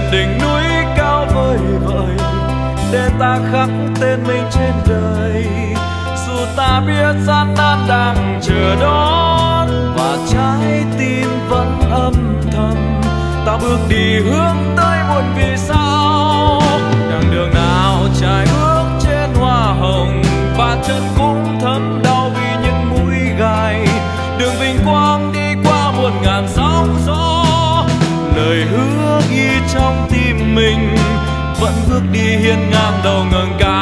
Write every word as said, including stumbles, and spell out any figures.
đỉnh núi cao vời vợi để ta khắc tên mình trên đời. Dù ta biết gian nan đang chờ đón và trái tim vẫn âm thầm, ta bước đi hướng tới một vì sao. Đằng đường nào trải bước trên hoa hồng, và chân cũng thấm đau vì những mũi gai. Đường vinh quang đi qua muôn ngàn sóng gió, lời hứa ghi trong tim mình vẫn bước đi hiên ngang đầu ngẩng cao.